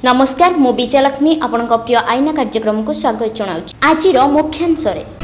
नमस्कार मु विजयलक्ष्मी आपण प्रिय आईना कार्यक्रम को स्वागत जनाऊँ। आज मुख्यांश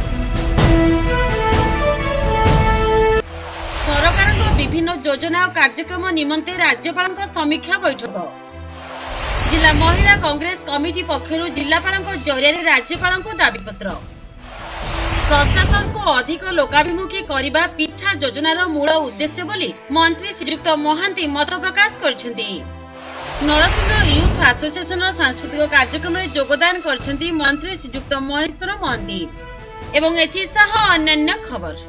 सरकार विभिन्न योजना और कार्यक्रम निमंते राज्यपाल समीक्षा बैठक। जिला महिला कांग्रेस कमिटी पक्षर जिलापाल जरिया राज्यपाल को दाबीपत्र। प्रशासन को अधिक लोकाभिमुखी करने पिठा योजनार मूल उद्देश्य बोली मंत्री श्रीयुक्त महांती मत प्रकाश करछन्ती। नरसिंह यूथ एसोसिएशन सांस्कृतिक कार्यक्रम में योगदान करछन्ती मंत्री श्रीयुक्त महेश्वर महांती एवं एथिसह अन्य खबर।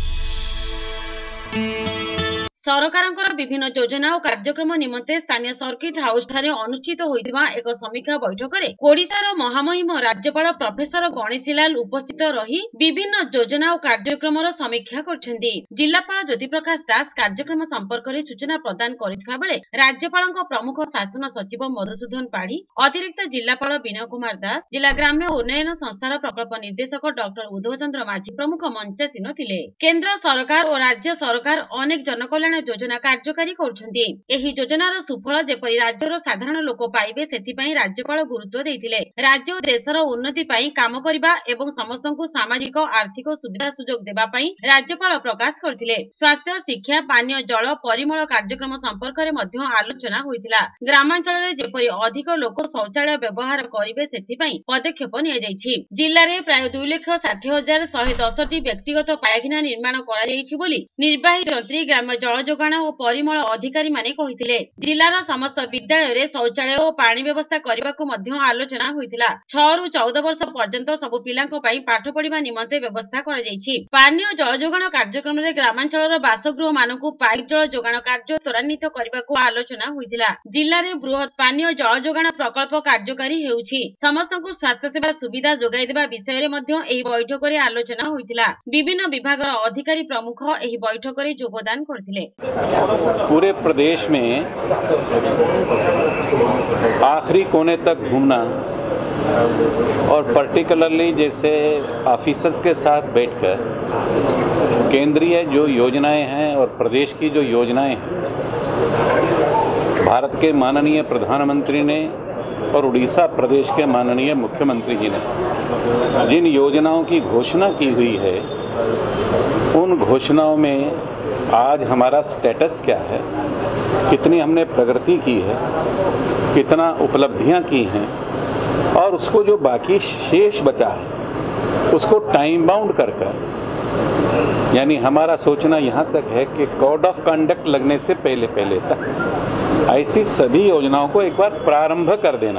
सरकार विभिन्न योजना और कार्यक्रम निमंते स्थानीय सर्किट हाउस ठारे अनुष्ठित होइतिबा एक समीक्षा बैठक में ओडिशार महामहिम राज्यपाल प्रोफेसर गणेशीलाल उपस्थित रही विभिन्न योजना और कार्यक्रम समीक्षा करछन्ती। जिलापाल ज्योति प्रकाश दास कार्यक्रम संपर्क में सूचना प्रदान करिथिबा बेले राज्यपाल प्रमुख शासन सचिव मधुसूदन पाढ़ी, अतिरिक्त जिलापाल विनय कुमार दास, जिला ग्राम्य उन्नयन संस्थार प्रकल्प निर्देशक डॉक्टर उद्धव चंद्र माझी प्रमुख मंचासीन थिले। केंद्र सरकार और राज्य सरकार अनेक जनकल्याण योजना कार्यकारी करछन्ती। एही योजनार सुफल जेपरि राज्यर साधारण लोक पाइबे सेथिपई राज्यपाल गुरुत्व देइथिले। राज्य और देशर उन्नति पई काम करिबा एवं समस्तंकु सामाजिक आर्थिक सुविधा सुजोग देबा पई राज्यपाल प्रकाश करथिले। स्वास्थ्य, शिक्षा, पानीय जल, परिमल कार्यक्रम संपर्क में मध्य आलोचना होइथिला। ग्रामांचल रे जेपरि अधिक लोक शौचालय व्यवहार करिबे सेथिपई पदक्षेप निया जाइछि। जिल्ला रे प्राय 2,60,110टी व्यक्तिगत पायखाना निर्माण करा जाइछि बोली निर्वाही मंत्री ग्राम्य जल जोगाण और परिमल अधिकारी माने कहिथिले। जिल्लार समस्त विद्यालय रे शौचालय और पानी व्यवस्था करबाको मध्य आलोचना होइथिला। 6 रु 14 वर्ष पर्यंत सबु पिलांको पई पाठ पढ़िबा निमंते व्यवस्था करा जाइछि। पानीय जल जोगाण कार्यक्रम रे ग्रामांचलर बासगृह मानकु पाइप जल जोगाण कार्य त्वरान्वित करबाको आलोचना होइथिला। जिल्ला रे बृहत पानीय जल जोगाण प्रकल्प कार्यकारी हेउछि। समस्तंकु स्वास्थ्य सेवा सुविधा जोगाई देबा विषय रे मध्य एही बैठक रे आलोचना होइथिला। विभिन्न विभागर अधिकारी प्रमुख एही बैठक रे योगदान करथिले। पूरे प्रदेश में आखिरी कोने तक घूमना और पर्टिकुलरली जैसे ऑफिसर्स के साथ बैठकर केंद्रीय जो योजनाएं हैं और प्रदेश की जो योजनाएं हैं, भारत के माननीय प्रधानमंत्री ने और उड़ीसा प्रदेश के माननीय मुख्यमंत्री जी ने जिन योजनाओं की घोषणा की हुई है, उन घोषणाओं में आज हमारा स्टेटस क्या है, कितनी हमने प्रगति की है, कितना उपलब्धियां की हैं और उसको जो बाकी शेष बचा है उसको टाइम बाउंड कर यानी हमारा सोचना यहाँ तक है कि कोड ऑफ कंडक्ट लगने से पहले तक ऐसी सभी योजनाओं को एक बार प्रारंभ कर देना,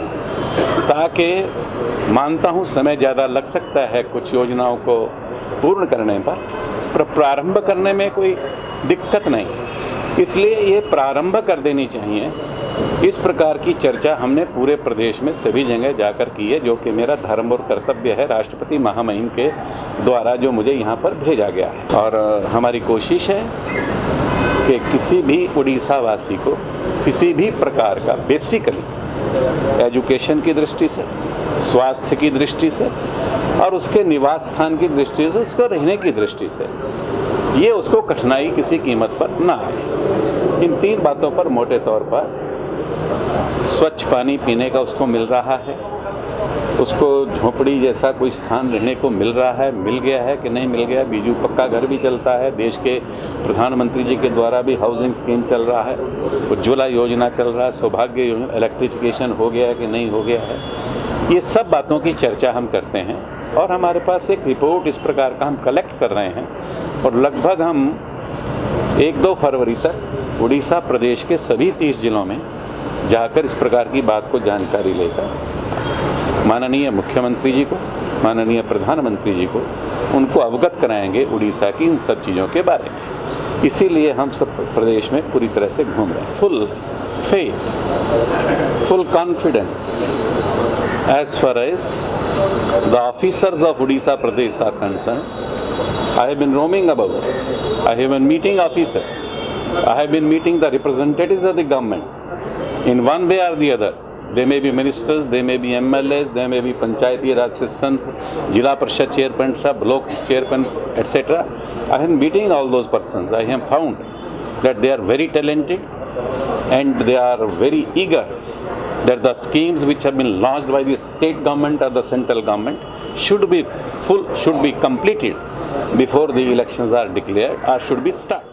ताकि मानता हूँ समय ज़्यादा लग सकता है कुछ योजनाओं को पूर्ण करने पर प्रारंभ करने में कोई दिक्कत नहीं, इसलिए ये प्रारंभ कर देनी चाहिए। इस प्रकार की चर्चा हमने पूरे प्रदेश में सभी जगह जाकर की है, जो कि मेरा धर्म और कर्तव्य है राष्ट्रपति महामहिम के द्वारा जो मुझे यहाँ पर भेजा गया है। और हमारी कोशिश है कि किसी भी उड़ीसा वासी को किसी भी प्रकार का बेसिकली एजुकेशन की दृष्टि से, स्वास्थ्य की दृष्टि से और उसके निवास स्थान की दृष्टि से, उसको रहने की दृष्टि से ये उसको कठिनाई किसी कीमत पर ना आए। इन 3 बातों पर मोटे तौर पर स्वच्छ पानी पीने का उसको मिल रहा है, उसको झोपड़ी जैसा कोई स्थान रहने को मिल रहा है, मिल गया है कि नहीं मिल गया, बीजू पक्का घर भी चलता है, देश के प्रधानमंत्री जी के द्वारा भी हाउसिंग स्कीम चल रहा है, उज्ज्वला योजना चल रहा है, सौभाग्य योजना, इलेक्ट्रिफिकेशन हो गया है कि नहीं हो गया है। ये सब बातों की चर्चा हम करते हैं और हमारे पास एक रिपोर्ट इस प्रकार का हम कलेक्ट कर रहे हैं और लगभग हम 1-2 फरवरी तक उड़ीसा प्रदेश के सभी 30 जिलों में जाकर इस प्रकार की बात को जानकारी लेकर माननीय मुख्यमंत्री जी को, माननीय प्रधानमंत्री जी को, उनको अवगत कराएंगे उड़ीसा की इन सब चीज़ों के बारे में। इसीलिए हम सब प्रदेश में पूरी तरह से घूम रहे हैं। Full faith, full confidence as far as the officers of Odisha Pradesh are concerned. I have been roaming about, I have been meeting officers, I have been meeting the representatives of the government in one way or the other. They may be ministers, they may be MLAs, they may be Panchayati Raj assistants, Jila Parishad chairman, block chairman, etc. I am meeting all those persons. I have found that they are very talented and they are very eager that the schemes which have been launched by the state government or the central government should be completed before the elections are declared or should be started.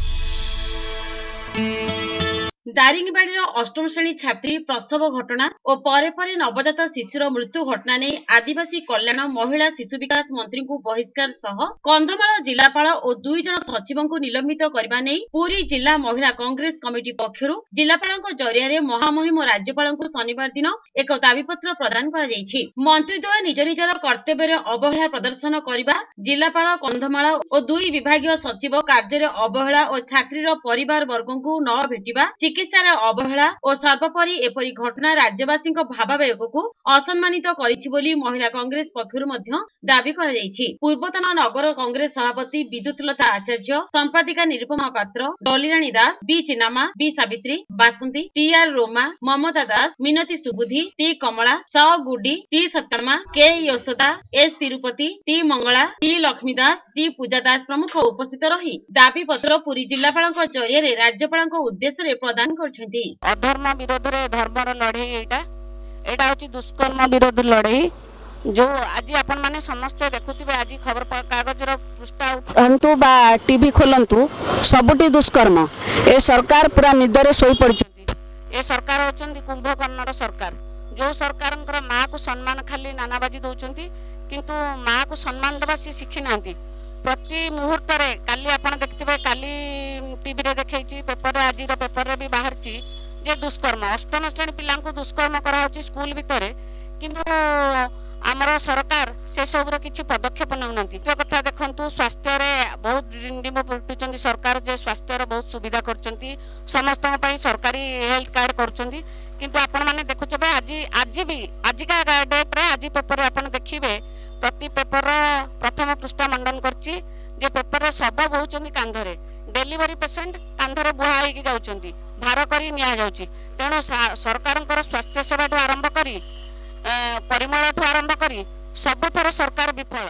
दारिंगबाड़ीर अष्टम श्रेणी छात्री प्रसव घटना और परे परे नवजात शिशुर मृत्यु घटना नहीं आदिवासी कल्याण महिला शिशु विकास मंत्री को बहिष्कार सह कंधमाल जिलापाल और 2 जन सचिव को निलंबित करने नहीं पुरी जिला महिला कांग्रेस कमिटी पक्षर जिलापाल जरिया महामहिम राज्यपाल को शनिवार दिन एक दाबीपत्र प्रदान कर मंत्रीद्वय निज निजर कर्तव्य अवहेला प्रदर्शन करने जिलापाल कंधमाल और 2 विभागीय सचिव कार्य अवहेला और छात्रीर परिवार वर्ग को न भेटा चिकित्सार अवहेला और सर्वोपरि एपरी घटना राज्यवासी भावावेग को असम्मानित करिछि बोली महिला कांग्रेस पक्षर दाबी कराଯାଇଛି। पूर्वतन नगर कांग्रेस सभापति विद्युतलता आचार्य संपादिका Nirupama Patra Dalirani Das B Chinnamma B Savitri Basanti T R Roma Mamata Das Minati Subuddhi T Kamala S Gudi T Sattamma K Yashoda S Tirupati T Mangala T Lakshmi Das T Puja Das प्रमुख उपस्थित रही दाबी पत्र पुरी जिलापाल जरिया राज्यपाल उद्देश्य प्रदान अधर्म विरोध रे धर्मर लड़ाई एटा होची दुष्कर्म विरोध लड़ाई जो आज आपण माने समस्त देखुथिबे आज खबर कागज रो पृष्ठा उठंतु बा टीवी खोलंतु सबुटी दुष्कर्म ए सरकार पूरा निदरे सोई पड़छंती। ए सरकार होचंदी कुंभकर्णर सरकार जो सरकारंकर मां को सम्मान खाली नानाबाजी दउचंती किंतु मां को सम्मान देबा से सिखि नांती। प्रति मुहूर्त रे काली आपण देखथिबे काली टीवी रे देखैछि पेपर आज रो पेपर रे भी बाहरछि जे दुष्कर्म अष्टम श्रेणी पिला को दुष्कर्म करा होछि स्कूल भितरे किंतु आमर सरकार से सब रो किछि पदक्षेप नउनंती। तो कथा देखंतु स्वास्थ्य रे बहुत डिंडिम पटुचंती सरकार जे स्वास्थ्य रे बहुत सुविधा करचंती समस्त पई सरकारी हेल्थ कार्ड करचंती किंतु आपण माने देखुछबे आज भी आज का डेट रे आज पेपर रे आपण देखिबे प्रति पेपर प्रथम पृष्ठा मंडन करछि जे पेपर सब बहुचंदी कांधरे डेलीवरी पेशेंट कांधरे बुहा होगी जाउचंदी भार करी निया जाउची। तेणु सरकारंकर स्वास्थ्य सेवा ठू आरंभ करी परिमल ठू आरंभ करी सबथर सरकार विफल।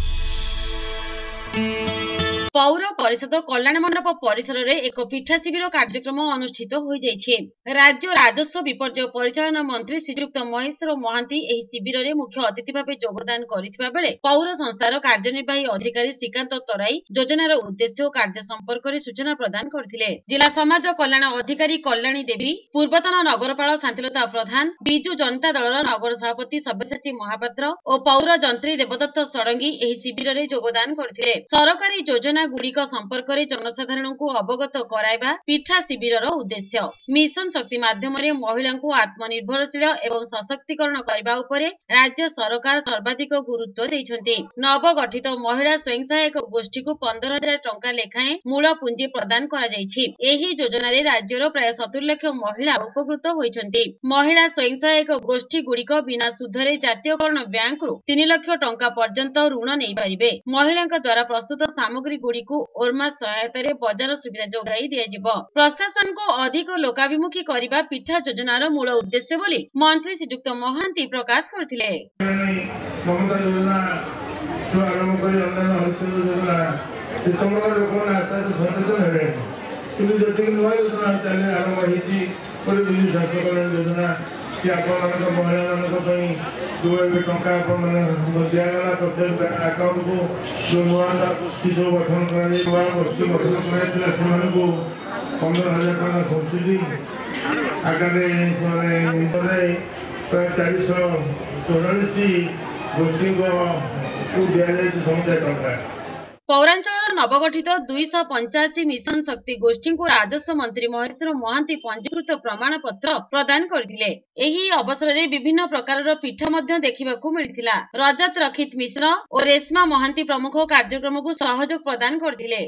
पौर परिषद कल्याण मंडप परिसर रे एक पीठा शिविर कार्यक्रम अनुष्ठित हो जाइछे। राज्य राजस्व विपर्यय परिचालन मंत्री श्रीयुक्त महेश्वर महांती एही शिविर रे मुख्य अतिथि भाबे योगदान करिथिबा बेले पौर संस्थार कार्यनिर्वाही अधिकारी श्रीकांत तराई योजनार उद्देश्य और कार्य संपर्क रे सूचना प्रदान करथिले। जिला समाज कल्याण अधिकारी कल्याणी देवी पूर्वतन नगरपाल शांतिलता प्रधान बिजु जनता दलर नगर सभापति सब्यसाची महापात्र और पौर जंत्री देवदत्त षडंगी एही शिविर रे योगदान करथिले। सरकारी योजना गुड़िक संपर्क में जनसाधारण को अवगत कराइबा पीठा शिविर उद्देश्य। मिशन शक्ति माध्यम महिला को आत्मनिर्भरशील एवं सशक्तिकरण करने उपरे राज्य सरकार सर्वाधिक गुरुत्व देइछन्ति। नवगठित महिला स्वयं सहायक गोष्ठी को 15,000 टंका लेखाएं मूल पुंजी प्रदान करा जाइछि। एही योजना रे राज्यर प्राय 70 लाख महिला उपकृत होइछन्ति। महिला स्वयं सहायक गोष्ठी गुड़िक बिना सुधरे जातीयकरण बैंक रु 3 लाख टंका पर्यंत ऋण नै पारिबे। महिला द्वारा प्रस्तुत सामग्री गुड़िक ओरमा सहायता बजार सुविधा जोगाई दिया। प्रशासन को अधिक लोकाभिमुखी करने पीठा योजनार मूल उद्देश्य बोली मंत्री श्रीयुक्त महांती प्रकाश करथिले। महिला टंका दिगला प्रत्येक आकाउंट को जो नुआ किसी गठन गोष्ठी गठन कर 15,000 टका सब्सिडी आगामी प्राय 444 गोष्ठी को दिया समुदाय टंका। पौरांचल नवगठित 285 मिशन शक्ति गोष्ठी को राजस्व मंत्री महेश्वर महांती पंजीकृत प्रमाण पत्र प्रदान करथिले। एही अवसर रे विभिन्न प्रकार पीठा मध्य देखिबाकू मिलिथिला। रजत रखित मिश्र और रेशमा महांती प्रमुख कार्यक्रम को सहयोग प्रदान करथिले।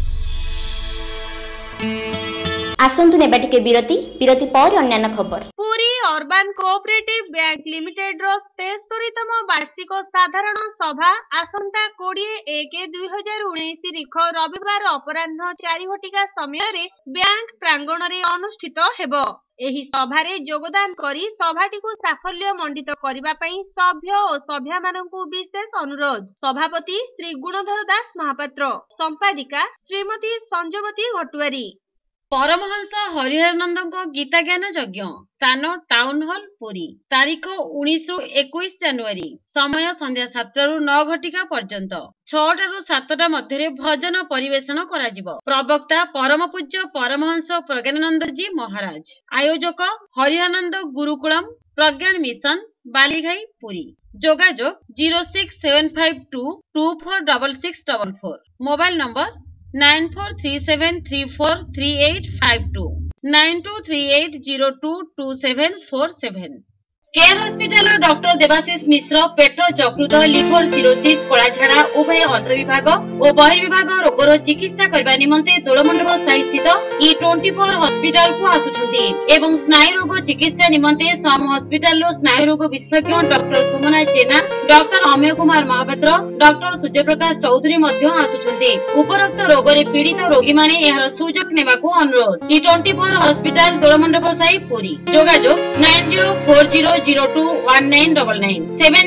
आसंतु नेबा टिके विरति पर अन्य खबर। Puri urban cooperative bank limited रो 73तम वार्षिक साधारण सभा आसंता 20/1/2019 तारिख रविवार अपराह्न 4 घटिका समय रे बैंक प्रांगण रे अनुष्ठित हेबो। एही सभारे योगदान करी सभाटी को साफल्य मंडित करिबा पई सभ्य और सभ्या मानकु विशेष अनुरोध। सभापति श्री गुणधर दास महापात्र, संपादिका श्रीमती संजवती घटुआरी। परमहंस हरिहरानंद गीता ज्ञान यज्ञ स्थान टाउन हॉल पुरी तारीख 19 ରୁ 21 जनवरी समय संध्या 7 ରୁ 9 घटिका पर्यंत 6 ରୁ 7 मध्य भजन परिवेशन कराजिबो। प्रवक्ता परम पूज्य परमहंस प्रज्ञानंद जी महाराज। आयोजक हरिहरानंद गुरुकुलम प्रज्ञान मिशन बालीघाई पुरी। जोगाजोग 06752246644 mobile number 9437343852 9238022747। Care hospital doctor Debashish Mishra पेट यकृत लिवर सिरोसिस कलाझाड़ा उभय अंतर्विभाग और बहिर्विभाग रोगर चिकित्सा करने निमंते दोलमंडप साई स्थित E24 हॉस्पिटल को आसुछंती एवं स्नायु रोग चिकित्सा निमंते सम हॉस्पिटल रो स्नायु रोग विशेषज्ञ doctor Sumana Jena doctor Amey Kumar Mahapatra doctor Suryaprakash Choudhury मध्य आसुछंती। उपरोक्त रोग रे पीड़ित रोगी माने एहार सुजोग नेबाको अनुरोध। E24 hospital Dolamandap Sai Puri. जोगाजोग 9040021999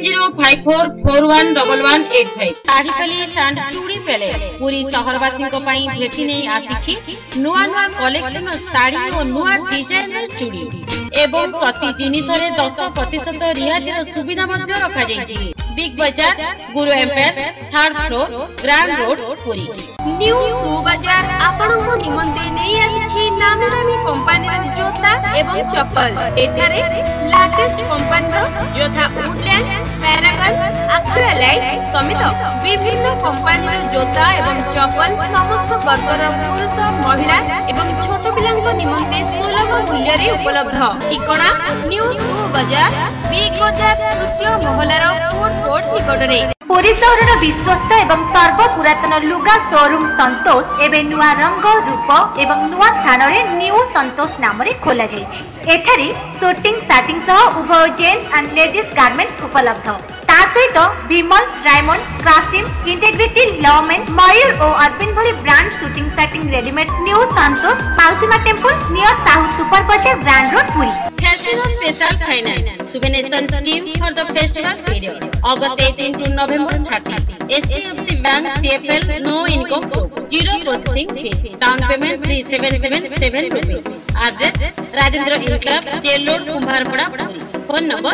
7054411185। तारिफली सांड चूड़ी पेले पुरी शहरवासी को पई भेटी नै आसीछि नुआ नुआ कलेक्शन साड़ी और नुआ डिजाइनर चूड़ी एवं प्रति जिनिस रे 10% रियायती सुविधा मध्य रखा जायछि। Big Bazaar Guru Empire 3rd floor grand road Puri. New shoe bazaar आपनको निमंते नै आछि नामी नामी कंपनी जोता एवं चप्पल। एठारे लेटेस्ट कंपनी जोथा वुडलैंड पैरागन एक्वालाइट समेत विभिन्न कंपनी जोता एवं चप्पल समस्त वर्गर पुरुष महिला एवं छोट पिलांक निमंते सुलभ मूल्य रे उपलब्ध। ठिकाना न्यू शू बाजार बिग बाजार तृतीय महलार फूड कोर्ट निकट रे। पुरी सहर विश्वस्त एवं सर्व पुरातन लुगा शोरूम संतोष एवं नुआ रंग रूप एवं नुआ स्थान रे न्यू संतोष नाम रे खोला जायछि। एठारे शूटिंग स्टार्टिंग सह उभय जेंट्स एंड लेडीज गारमेंट्स उपलब्ध। ता सहित विमल डायमंड क्रासिम इंटीग्रिटी लॉमेन मयूर और अरविंद भली brand suiting starting readymade new Santosh Mausima temple near south super bazaar grand road Puri. Casino special finance subvention scheme for the festival period August 18 to November 30. HDFC Bank CFL no income group 0 processing fees. Down payment 3777 rupees. Address Rajendra Inclub Jail Road Kumbharpada Puri. Phone number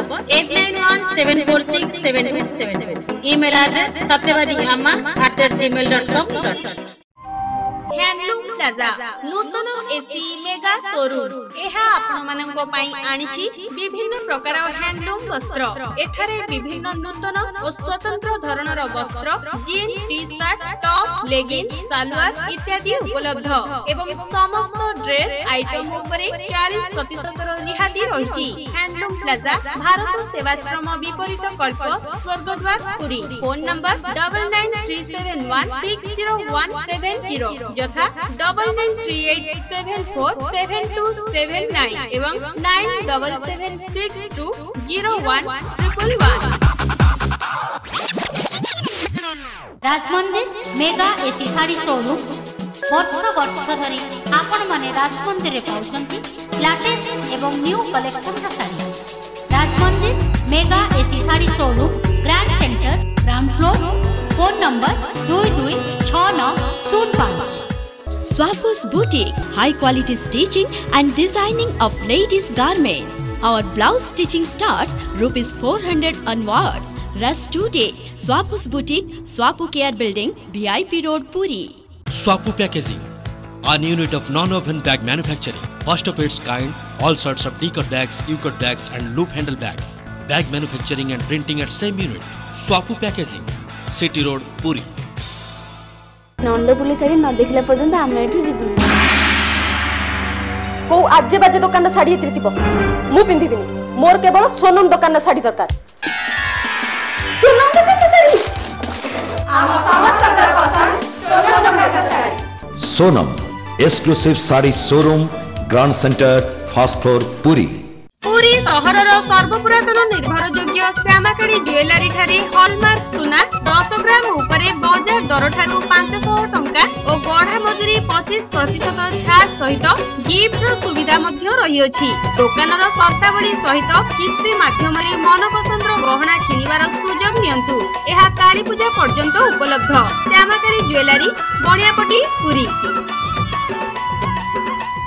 8917467177. Email address satyavadiyamma@gmail.com. Handloom plaza नूतन AC mega showroom एहा आपण मानक पई आनिछि विभिन्न प्रकार handloom वस्त्र। एठारे विभिन्न नूतन और स्वतंत्र धरणर वस्त्र jeans T-shirt top leggings salwar इत्यादि उपलब्ध एवं समस्त ड्रेस आइटम उपरे 40% रिहाती रहिछि। हैंडलूम प्लाजा भारत सेवाश्रम विपरीत कल्प स्वर्गद्वार पुरी। फोन नंबर 9937160170 यथा 9938747279 एवं 9776201111। Rajmandir mega AC sari showroom वर्ष वर्ष धरी आपण माने राजमंदिर रे पाउछंती लेटेस्ट एवं न्यू कलेक्शन रा sari. Rajmandir mega AC sari showroom grand centre ground floor. Phone number 226905। Swapus Boutique, high quality stitching and designing of ladies garments. Our blouse stitching starts ₹400 onwards. Rush today. Swapus Boutique, Swapu Care Building, VIP Road, Puri. Swapu Packaging, an unit of non-oven bag manufacturing. First of its kind, all sorts of T-cut bags, U-cut bags and loop handle bags. Bag manufacturing and printing at same unit. Swapu Packaging, City Road, Puri. Nanda police sari न देखला पर्यंत हम एठू जीबू को आजे बाजे दुकान साड़ी हेतरी थिबो मु पिंधिबिनी मोर केवल सोनम दुकान साड़ी दरकार सोनम दुकान साड़ी हम समस्त कर पसंद सोनम दुकान sari Sonam exclusive sari showroom grand centre first floor Puri. Puri सहरर सर्वपुरातन निर्भरयोग्य श्यामाकारी ज्वेलरी ठारे हॉलमार्क सुना 10 ग्राम उपरे बाजार दर ठारू 500 टंका और गढ़ा मजूरी 25% छाड़ सहित गिफ्ट सुविधा मध्य रही अछि। दुकानर शर्तावली सहित किस्ती माध्यम रे मनपसंद गहना किनिबार सुযোগ नियंतु। एहा काली पूजा पर्यंत उपलब्ध। Shyamakari jewellery Baniapati Puri.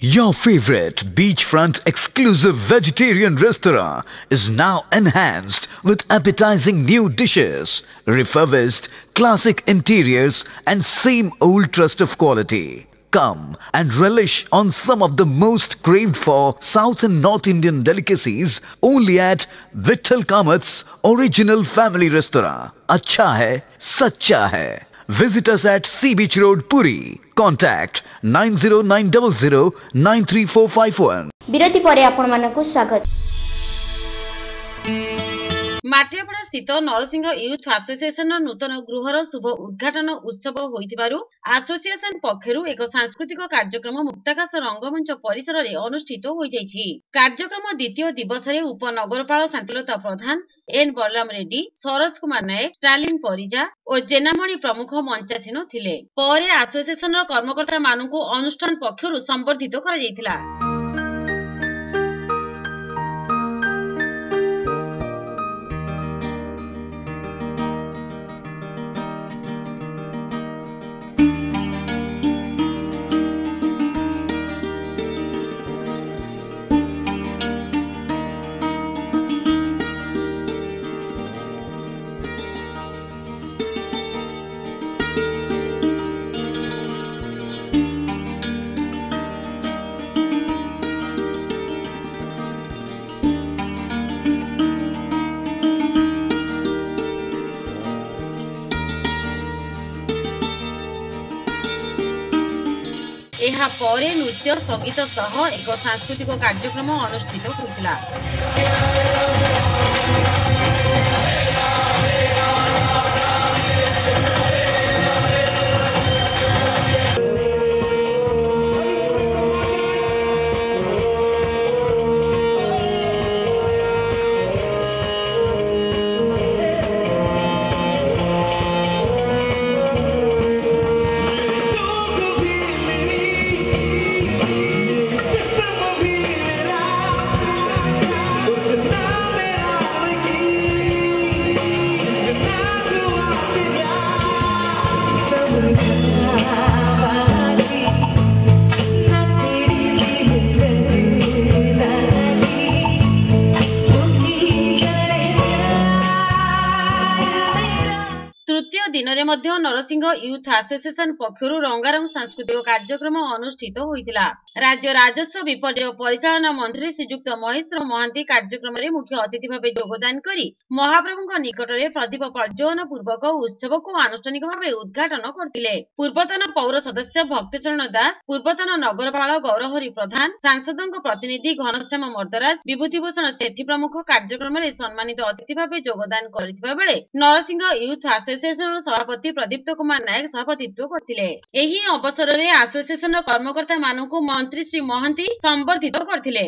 Your favorite beachfront exclusive vegetarian restaurant is now enhanced with appetizing new dishes, refurbished classic interiors and same old trust of quality. Come and relish on some of the most craved for South and North Indian delicacies only at Vitthal Kamath's original family restaurant. अच्छा है, सच्चा है. Visit us at Sea Beach Road, Puri. Contact 90900934551. विरति परे आपण मानकु स्वागत. माटियापड़ा स्थित Narasingh youth association नूतन गृहर शुभ उद्घाटन उत्सव होइतिबारु एसोसिएशन पक्षरु एक सांस्कृतिक कार्यक्रम मुक्ताकाश रंगमंच परिसर रे अनुष्ठित होई जायछि. कार्यक्रम द्वितीय दिवस रे उपनगरपाल शांतिलता प्रधान, एन बलराम रेड्डी, सरोज कुमार नायक, स्टालिन परिजा और जेनामणि प्रमुख मंचासीन थिले. परे एसोसिएशन कर्मकर्ता मानकु अनुष्ठान पक्षरु संबर्धित करा जायतिला. ଏହା ପରେ ନୃତ୍ୟ ସଂଗୀତ ସହ ଏକ ସାଂସ୍କୃତିକ କାର୍ଯ୍ୟକ୍ରମ ଅନୁଷ୍ଠିତ ହୋଇଥିଲା. ଦିନରେ ମଧ୍ୟ ନରସିଂହ ୟୁଥ ଆସୋସିଏସନ ପକ୍ଷରୁ ରଙ୍ଗାରଙ୍ଗ ସାଂସ୍କୃତିକ କାର୍ଯ୍ୟକ୍ରମ ଅନୁଷ୍ଠିତ ହୋଇଥିଲା. ରାଜ୍ୟ ରାଜସ୍ୱ ବିପର୍ଯ୍ୟୟ ପରିଚାଳନା ମନ୍ତ୍ରୀ ଶ୍ରୀଯୁକ୍ତ ମହେଶ୍ୱର ମହାନ୍ତି କାର୍ଯ୍ୟକ୍ରମରେ ମୁଖ୍ୟ ଅତିଥି ଭାବେ ଯୋଗଦାନ କରି ମହାପ୍ରଭୁଙ୍କ ନିକଟରେ ପ୍ରଦୀପ ପ୍ରଜ୍ୱଳନ ପୂର୍ବକ ଉତ୍ସବକୁ ଆନୁଷ୍ଠାନିକ ଭାବେ ଉଦ୍ଘାଟନ କରିଥିଲେ. ପୂର୍ବତନ ପୌର ସଦସ୍ୟ ଭକ୍ତଚରଣ ଦାସ, ପୂର୍ବତନ ନଗରପାଳ ଗୌରହରି ପ୍ରଧାନ, ସାଂସଦଙ୍କ ପ୍ରତିନିଧି ଘନଶ୍ୟାମ ମର୍ଦ୍ଦରାଜ, ବିଭୂତିଭୂଷଣ ସେଠୀ ପ୍ରମୁଖ କାର୍ଯ୍ୟକ୍ରମରେ ସମ୍ମାନିତ ଅତିଥି ଭାବେ ଯୋଗଦାନ କରିଥିବା ବେଳେ ନରସିଂହ ୟୁଥ ଆସୋସିଏସନ ସଭାପତି ପ୍ରଦୀପ୍ତ କୁମାର ନାୟକ ସଭାପତିତ୍ୱ କରିଥିଲେ. ଏହି ଅବସରରେ ଆସୋସିଏସନର କର୍ମକର୍ତ୍ତା ମାନଙ୍କୁ ମନ୍ତ୍ରୀ ଶ୍ରୀ ମହାନ୍ତି ସମ୍ବର୍ଦ୍ଧିତ କରିଥିଲେ.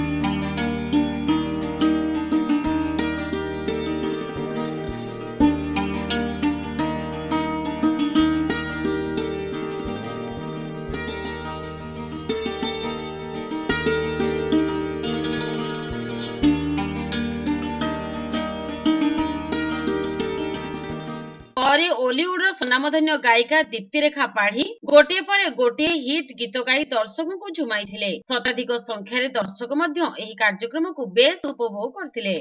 ପରେ ଓଲିଉଡର ସୁନାମଧନ୍ୟ ଗାୟିକା ଦୀପ୍ତିରେଖା ପାଢୀ ଗୋଟିଏ ପରେ ଗୋଟିଏ ହିଟ୍ ଗୀତ ଗାଇ ଦର୍ଶକଙ୍କୁ ଝୁମାଇଥିଲେ. ଶତାଧିକ ସଂଖ୍ୟାରେ ଦର୍ଶକ ମଧ୍ୟ ଏହି କାର୍ଯ୍ୟକ୍ରମକୁ ବେଶ ଉପଭୋଗ କରିଥିଲେ.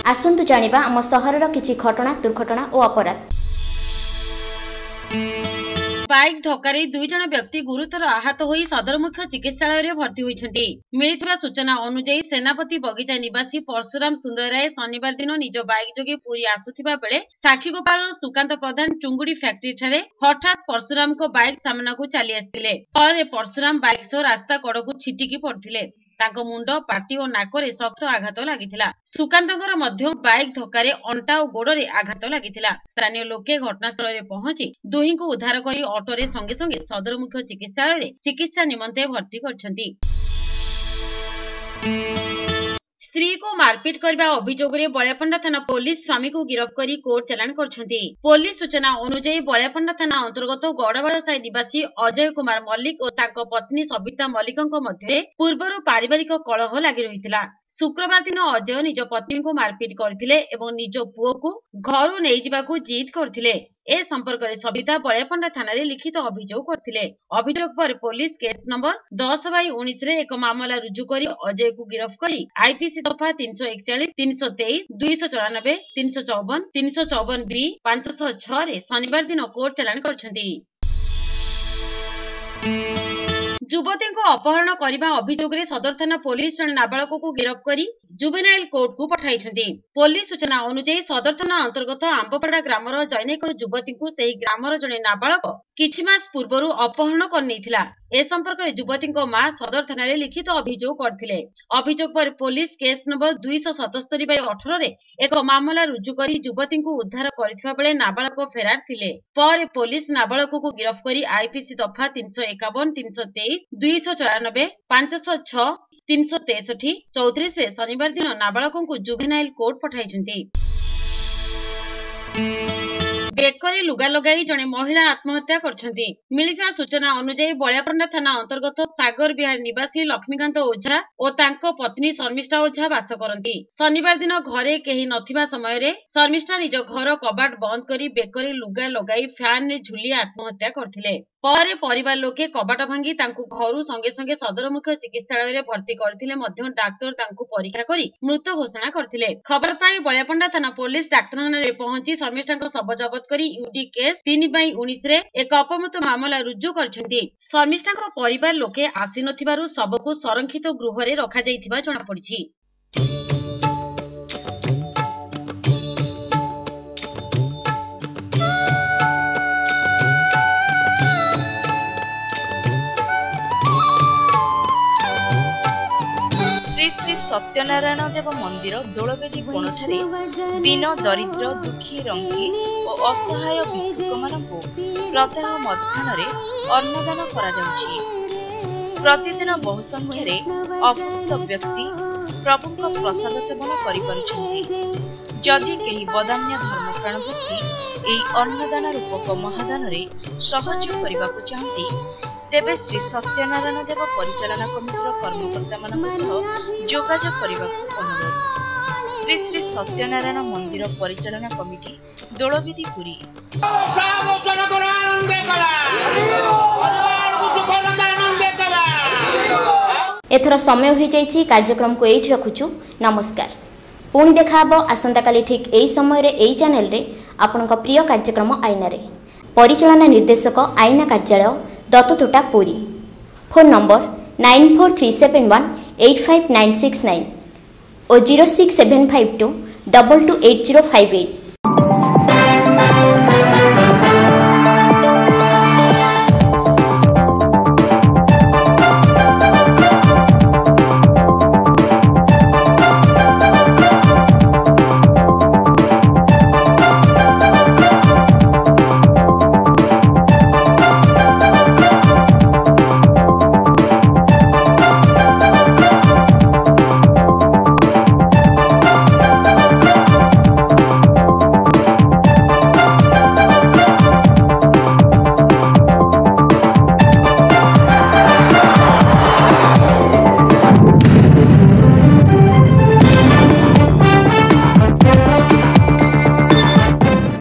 आसंतु जानिबा आम सहरर किछि घटना दुर्घटना और अपराध। बाइक धक्का दुई जन व्यक्ति गुरुतर आहत होई सदर मुख्य चिकित्सालय भर्ती होइछन्ति। मिलिଥିବା सूचना अनुसार सेनापति बगीचा निवासी परशुराम सुंदर राय शनिवार दिन निज बाइक जोगे पुरी आसुथिबा बेले साखीगोपाल सुकांत प्रधान चुंगुड़ी फैक्ट्री ठारे हठात परशुराम को बाइक सामना को चली आसिथिले। फଳରେ परशुराम बाइक सह रास्ता कड़कू छिटिकी पड़थिले। तांको मुंड पाटी और नाकरे शक्त आघात लागिथिला। सुकांतଙ୍କର ମଧ୍ୟ बाइक धक्कारे अंटा और गोड़रे आघात लागिथिला। स्थानीय लोके घटनास्थल रे पहुंची दुहिंको उद्धार करी ऑटोरे संगे संगे सदर मुख्य चिकित्सालय रे चिकित्सा निमंते भर्ती करछन्ती। स्त्री को मारपीट करने अभियोग में बलियापंडा थाना पुलिस स्वामी को गिरफ्त कर कोर्ट चालाण करछन्ती। पुलिस सूचना अनुसार बलियापंडा थाना अंतर्गत गड़वाड़ा साई निवासी अजय कुमार मल्लिक और ताको पत्नी सबिता मल्लिकଙ୍କ मध्य पूर्वर पारिवारिक कलह लगी रही। शुक्रवार दिन अजय निज पत्नी को मारपीट करथिले एवं निज पुओ को घर नहीं जावाकू जिद करथिले। ए संपर्क में सबिता बलियापंडा थाना रे लिखित अभियोग करथिले। अभियोग पर पुलिस केस नंबर 10/19 रे एक मामला रुजु करी अजय को गिरफ्त करी आईपीसी दफा 341, 323, 294, 354, 354 बी 506 रे शनिवार दिन कोर्ट चालाण करछन्ती। युवती को अपहरण करने अभियोग में सदर थाना पुलिस जन नाबालक को गिरफ्त करी जुवेनाइल कोर्ट को पठाई। पुलिस सूचना अनुसार सदर थाना अंतर्गत आंबपड़ा ग्रामर जैनिक युवती को सही ग्रामर जड़े नाबालक किछि मास पूर्व अपहरण करनेइथिला। ए संपर्क में युवती मां सदर थाना रे लिखित अभियोग करथिले। अभियोग पर पुलिस केस नंबर 277/18 रे एक मामला रुजु करी युवती को उद्धार करथिबा बेले नाबालक फेरार थिले। पर पुलिस नाबालक को गिरफ्त करी आईपीसी दफा 351, 323, 294, 506, 363, 34 रे शनिवार दिन नाबालक को जुवेनाइल कोर्ट पठाई। बेकरी लुगा लगाई जड़े महिला आत्महत्या करछन्ती। मिलिଥିବା सूचना अनुसार बलियापंडा थाना अंतर्गत सागर बिहार निवासी लक्ष्मीकांत ओझा और तांको पत्नी शर्मिष्ठा ओझा वास करती। शनिवार दिन घरे केही नथिबा समय रे शर्मिष्ठा निज घर कबाट बंद करी बेकरी लुगा लगाई फैन ने झुली आत्महत्या करथिले। पर परिवार लोके कबाट भांगी तांको घरु संगे संगे सदर मुख्य चिकित्सालय रे भर्ती करथिले मध्य डाक्टर तांको परीक्षा करी मृत घोषणा करथिले। खबर पाई बलियापंडा थाना पुलिस डाक्तरखाना रे पहुंची शर्मिष्ठाଙ୍କ शव जब्त करी यूडी केस 3/19 रे एक अपमृत्यु मामला रुजु करछन्ती। शर्मिष्ठाଙ୍କ परिवार लोके आसी नथिबारु शवको संरक्षित गृह रे रखा जाइथिबा जणा पड़िछि। श्री सत्यनारायण देव मंदिर दोलवेदी कोणठारे दीन दरिद्र दुखी रंगी और असहाय भिक्षुक मानकु प्रत्यह मध्याह्न अन्नदान करा जाउछि। प्रतिदिन बहु संख्यार अपहृत व्यक्ति प्रभुଙ୍କ प्रसाद सेवन करिपारुछन्ति। जदि केही बदान्य धर्मप्राण व्यक्ति एही अन्नदान रूपक महादान रे सहयोग करिबाकु चाहନ୍ତି तेबे श्री सत्यनारायण देव परिचालना कमिटीर कर्मकर्ता मानक सह जोगाजोग करबाकु अनुरोध। श्री श्री सत्यनारायण मंदिर परिचालना कमिटी दोलवेदी पुरी। एथर समय हो जाइछि। कार्यक्रम को एठी रखुछु। नमस्कार। पुणी देखा हबो आसंता काली ठीक एई समय रे एई चैनल रे आपनका प्रिय कार्यक्रम आईना रे। परिचालना निर्देशक आईना कार्यालय दत्ततोटा पुरी। फोन नंबर 9437185969 और 06752228058।